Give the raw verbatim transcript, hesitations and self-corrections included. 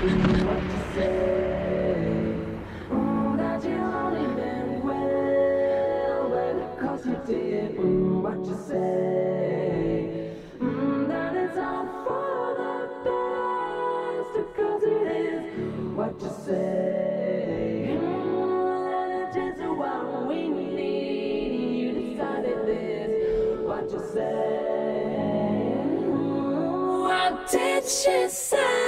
What you say? Mm, that you only meant well, well, cause you did. Mm, what you say? Mm, that it's all for the best, cause it is. What you say? Mm, that it's just what we need. You decided this. What you say? Mm, what did she say?